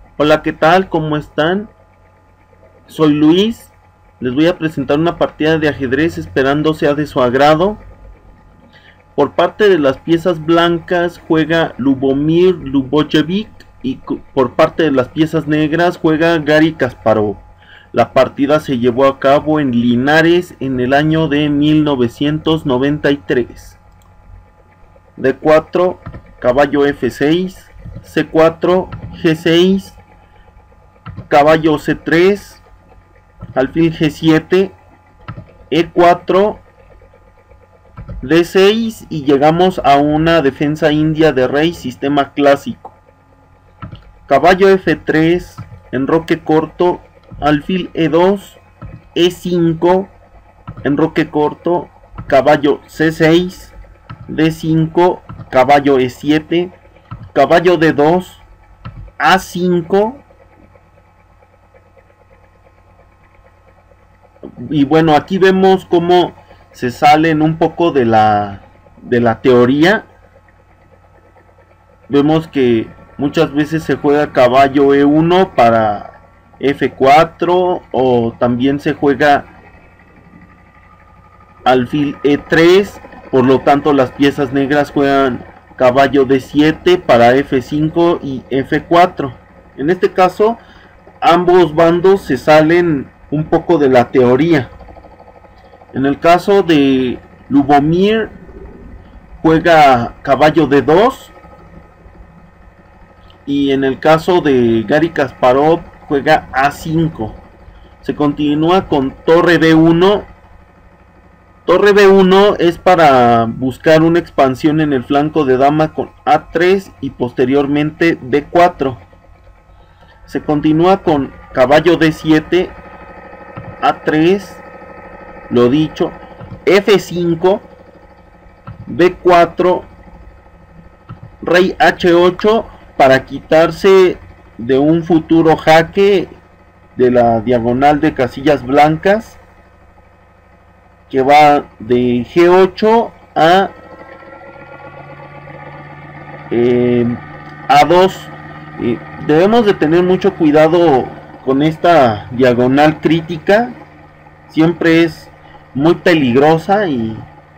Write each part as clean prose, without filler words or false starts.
Hola, ¿qué tal? ¿Cómo están? Soy Luis. Les voy a presentar una partida de ajedrez esperando sea de su agrado. Por parte de las piezas blancas juega Lubomir Lubojevic y por parte de las piezas negras juega Gary Kasparov. La partida se llevó a cabo en Linares en el año de 1993. D4, caballo F6, C4, G6, caballo C3, alfil G7, E4, D6 y llegamos a una defensa india de rey sistema clásico. Caballo F3, enroque corto, alfil E2, E5, enroque corto, caballo C6, D5, caballo E7, caballo D2, A5. Y bueno, aquí vemos cómo se salen un poco de la teoría. Vemos que muchas veces se juega caballo E1 para F4 o también se juega alfil E3. Por lo tanto, las piezas negras juegan caballo D7 para F5 y F4. En este caso, ambos bandos se salen un poco de la teoría. En el caso de Lubomir, juega caballo D2. Y en el caso de Gary Kasparov, juega A5. Se continúa con torre B1. Torre B1 es para buscar una expansión en el flanco de dama con A3 y posteriormente D4. Se continúa con caballo D7, A3, lo dicho, F5, B4, rey H8 para quitarse de un futuro jaque de la diagonal de casillas blancas que va de G8 a A2. Debemos de tener mucho cuidado con esta diagonal crítica. Siempre es muy peligrosa y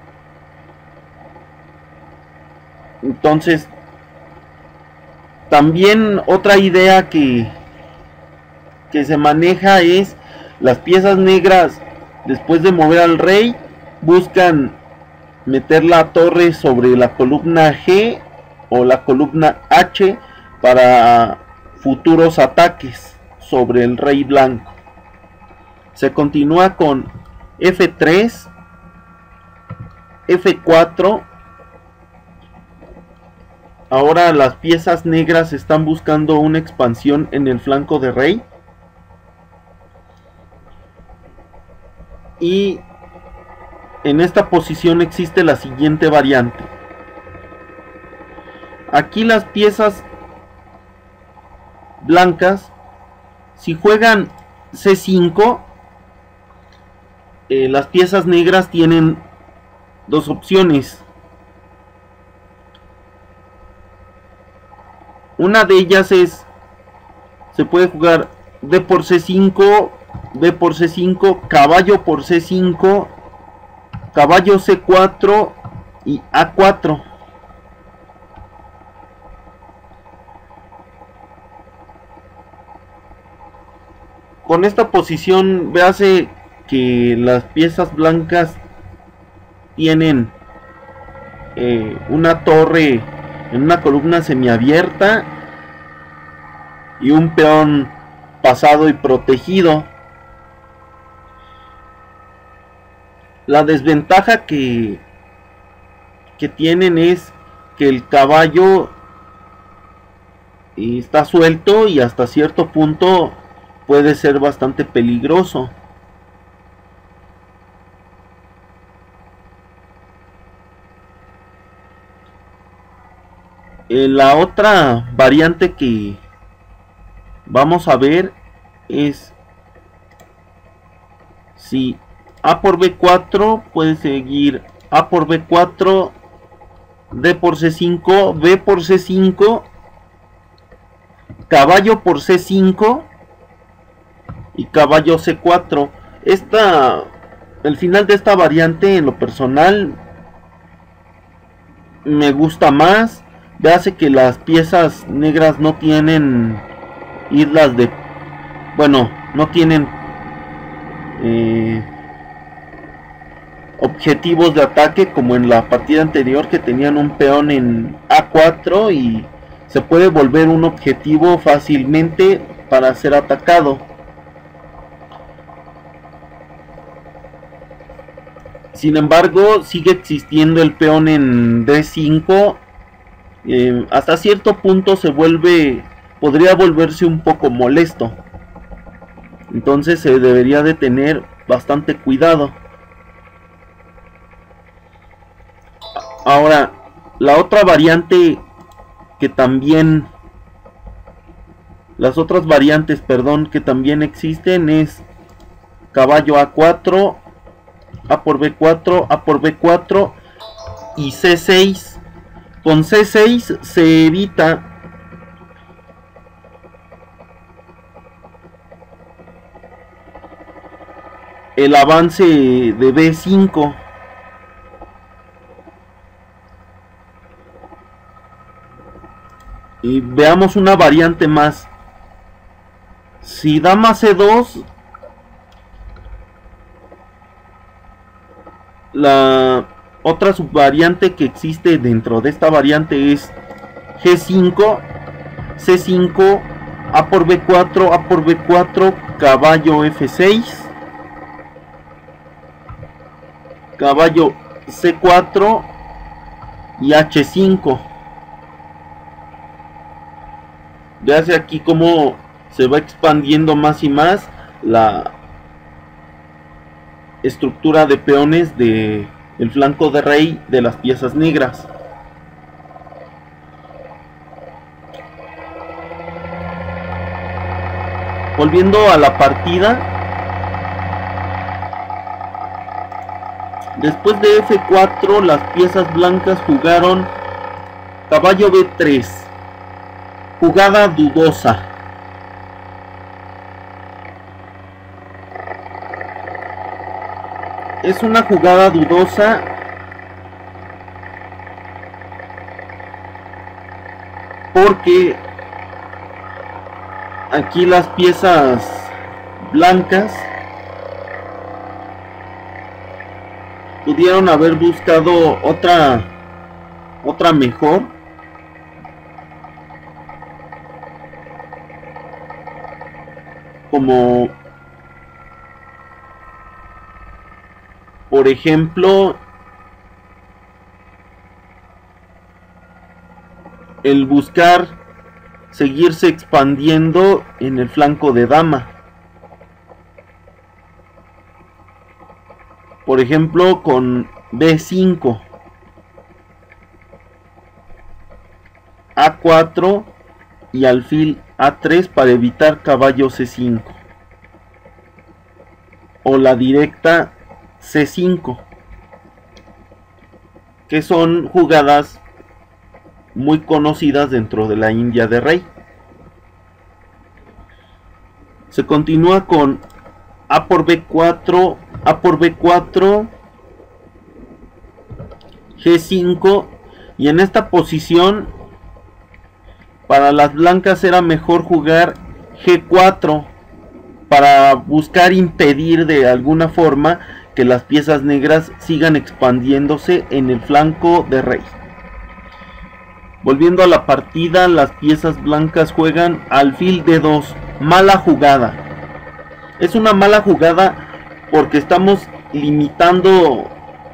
entonces también otra idea que se maneja es las piezas negras después de mover al rey buscan meter la torre sobre la columna G o la columna H para futuros ataques sobre el rey blanco. Se continúa con F3, F4. Ahora las piezas negras están buscando una expansión en el flanco de rey. Y en esta posición existe la siguiente variante. Aquí las piezas blancas, si juegan C5, las piezas negras tienen dos opciones. Una de ellas es, se puede jugar D por C5, B por C5, caballo por C5, caballo C4 y A4. Con esta posición véase que las piezas blancas tienen una torre en una columna semiabierta y un peón pasado y protegido. La desventaja que tienen es que el caballo está suelto y hasta cierto punto puede ser bastante peligroso. La otra variante que vamos a ver es si A por B4 puede seguir A por B4, D por C5, B por C5, caballo por C5 y caballo C4. El final de esta variante en lo personal me gusta más. Hace que las piezas negras no tienen islas de... Bueno, no tienen objetivos de ataque como en la partida anterior, que tenían un peón en A4 y se puede volver un objetivo fácilmente para ser atacado. Sin embargo, sigue existiendo el peón en D5. Hasta cierto punto podría volverse un poco molesto. Entonces se debería de tener bastante cuidado. Ahora, la otra variante que también... Las otras variantes, perdón, que también existen es caballo A4, A por B4, A por B4 y C6. Con C6 se evita el avance de B5. Y veamos una variante más. Si dama C2, la otra subvariante que existe dentro de esta variante es G5, C5, A por B4, A por B4, caballo F6, caballo C4 y H5. Vease aquí cómo se va expandiendo más y más la estructura de peones de el flanco de rey de las piezas negras. Volviendo a la partida, después de F4 las piezas blancas jugaron caballo B3, jugada dudosa. Es una jugada dudosa porque aquí las piezas blancas pudieron haber buscado otra mejor, como por ejemplo el buscar seguirse expandiendo en el flanco de dama. Por ejemplo con B5, A4 y alfil A3 para evitar caballo C5. O la directa C5, que son jugadas muy conocidas dentro de la India de rey. Se continúa con A por B4, A por B4, G5, y en esta posición para las blancas era mejor jugar G4 para buscar impedir de alguna forma que las piezas negras sigan expandiéndose en el flanco de rey. Volviendo a la partida, las piezas blancas juegan alfil D2, mala jugada. Es una mala jugada porque estamos limitando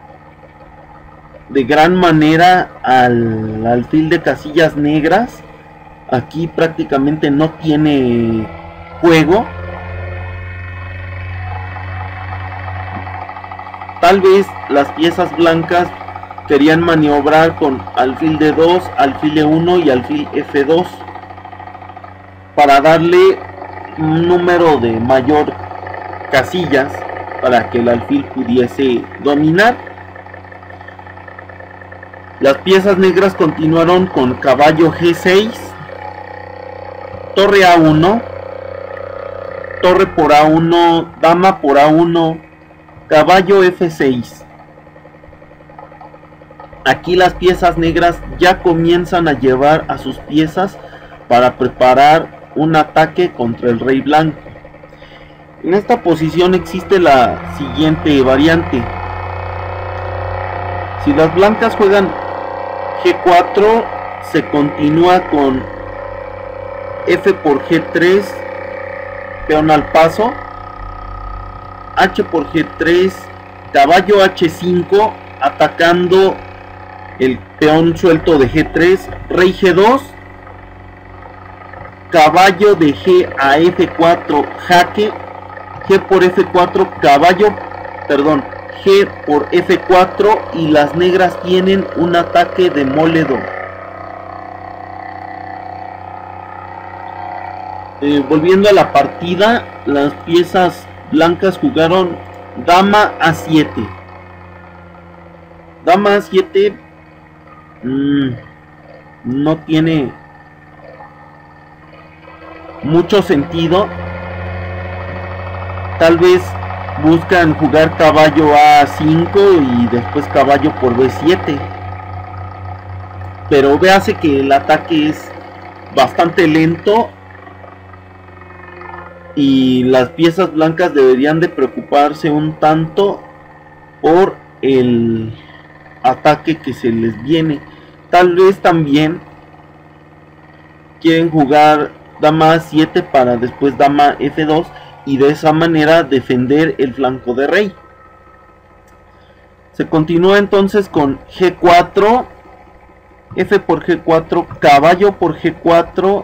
de gran manera al alfil de casillas negras. Aquí prácticamente no tiene juego. Tal vez las piezas blancas querían maniobrar con alfil D2, alfil E1 y alfil F2 para darle un número de mayor casillas para que el alfil pudiese dominar. Las piezas negras continuaron con caballo G6, torre A1, torre por A1, dama por A1, caballo F6. Aquí las piezas negras ya comienzan a llevar a sus piezas para preparar un ataque contra el rey blanco. En esta posición existe la siguiente variante. Si las blancas juegan G4, se continúa con F por G3, peón al paso, H por G3, caballo H5, atacando el peón suelto de G3, rey G2, caballo de G a F4, jaque, G por F4, G por F4, y las negras tienen un ataque demoledor. Volviendo a la partida, las piezas blancas jugaron dama A7. Dama A7 no tiene mucho sentido. Tal vez buscan jugar caballo A5 y después caballo por B7, pero véase que el ataque es bastante lento y las piezas blancas deberían de preocuparse un tanto por el ataque que se les viene. Tal vez también quieren jugar dama A7 para después dama F2 y de esa manera defender el flanco de rey. Se continúa entonces con G4, F por G4, caballo por G4,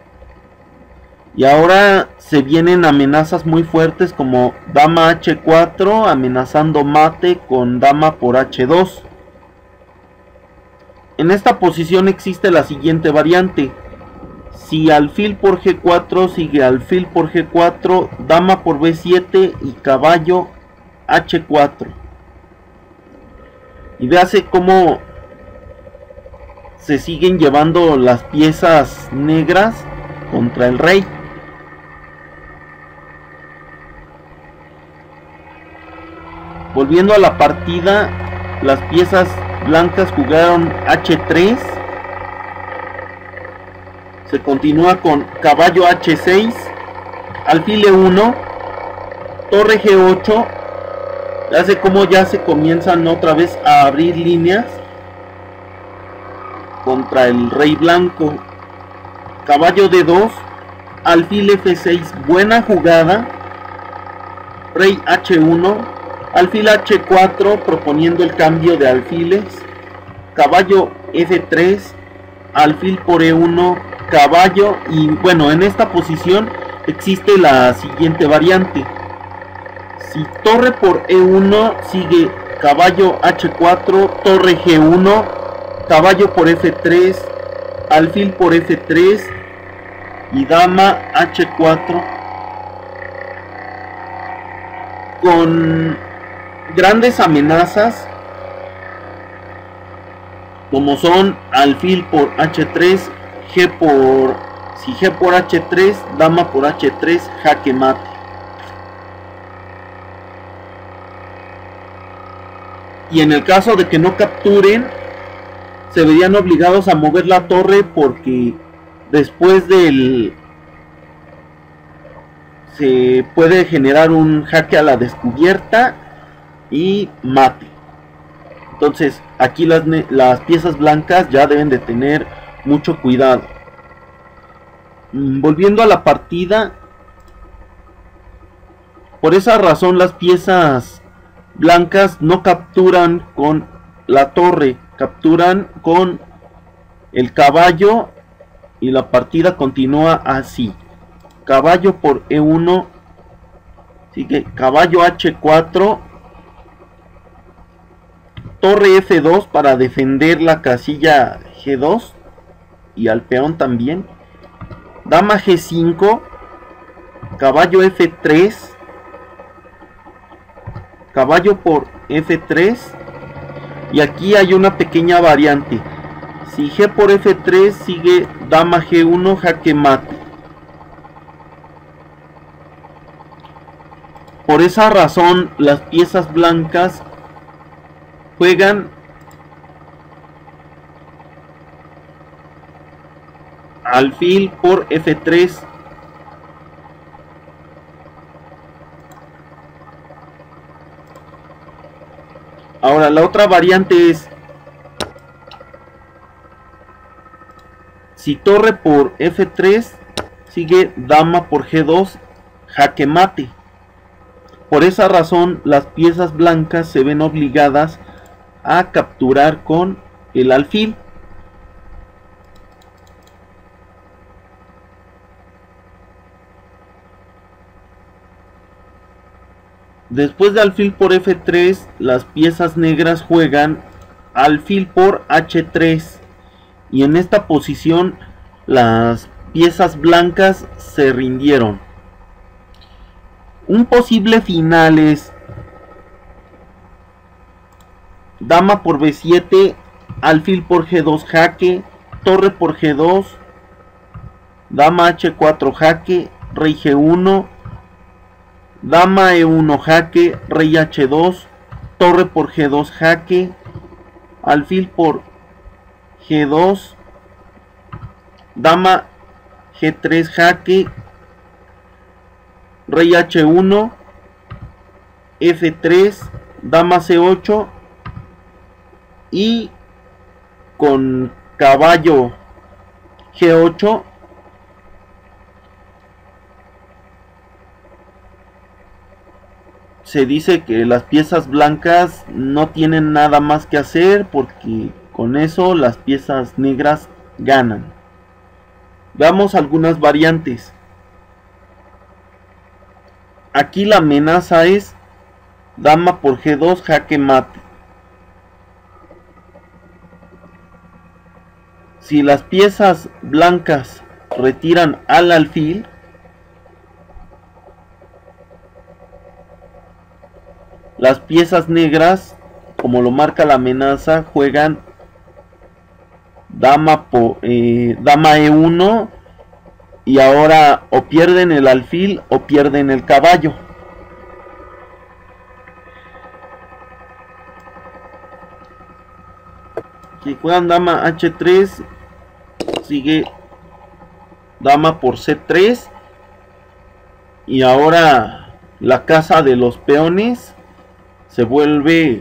y ahora se vienen amenazas muy fuertes como dama H4, amenazando mate con dama por H2. En esta posición existe la siguiente variante. Si alfil por G4 sigue alfil por G4, dama por B7 y caballo H4. Y véase cómo se siguen llevando las piezas negras contra el rey. Volviendo a la partida, las piezas blancas jugaron H3. Se continúa con caballo H6, alfil E1, torre G8. Hace como ya se comienzan otra vez a abrir líneas contra el rey blanco. Caballo D2, alfil F6, buena jugada. Rey H1, alfil H4, proponiendo el cambio de alfiles. Caballo F3, alfil por E1, caballo. Y bueno, en esta posición existe la siguiente variante. Si torre por E1 sigue caballo H4, torre G1, caballo por F3, alfil por F3 y dama H4, con grandes amenazas como son alfil por H3, si G por H3, dama por H3, jaque mate. Y en el caso de que no capturen, se verían obligados a mover la torre, porque después se puede generar un jaque a la descubierta y mate. Entonces aquí las piezas blancas ya deben de tener mucho cuidado. Volviendo a la partida, por esa razón las piezas blancas no capturan con la torre, capturan con el caballo y la partida continúa así. Caballo por E1, sigue caballo H4, torre F2 para defender la casilla G2 y al peón también. Dama G5, caballo F3, caballo por F3, y aquí hay una pequeña variante. Si G por F3 sigue dama G1, jaque mate. Por esa razón las piezas blancas juegan alfil por F3. Ahora la otra variante es, si torre por F3, sigue dama por G2, jaque mate. Por esa razón las piezas blancas se ven obligadas a capturar con el alfil. Después de alfil por F3, las piezas negras juegan alfil por H3. Y en esta posición las piezas blancas se rindieron. Un posible final es dama por B7, alfil por G2 jaque, torre por G2, dama H4 jaque, rey G1, dama E1 jaque, rey H2, torre por G2 jaque, alfil por G2, dama G3 jaque, rey H1, F3, dama C8 y con caballo G8 se dice que las piezas blancas no tienen nada más que hacer, porque con eso las piezas negras ganan. Veamos algunas variantes. Aquí la amenaza es dama por G2 jaque mate. Si las piezas blancas retiran al alfil, las piezas negras, como lo marca la amenaza, juegan dama E1 y ahora o pierden el alfil o pierden el caballo. Si juegan dama H3, sigue dama por C3 y ahora la casa de los peones se vuelve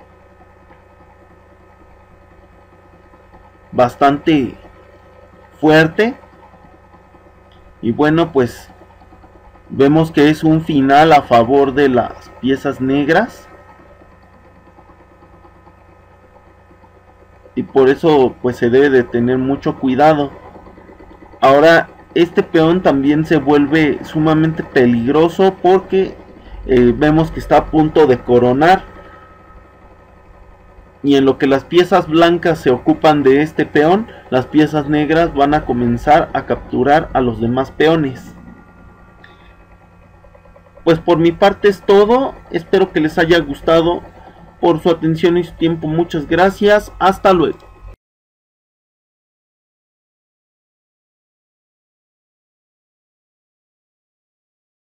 bastante fuerte. Y bueno, pues vemos que es un final a favor de las piezas negras, y por eso pues se debe de tener mucho cuidado. Ahora este peón también se vuelve sumamente peligroso porque vemos que está a punto de coronar, y en lo que las piezas blancas se ocupan de este peón, las piezas negras van a comenzar a capturar a los demás peones. Pues por mi parte es todo, espero que les haya gustado. Por su atención y su tiempo, muchas gracias, hasta luego.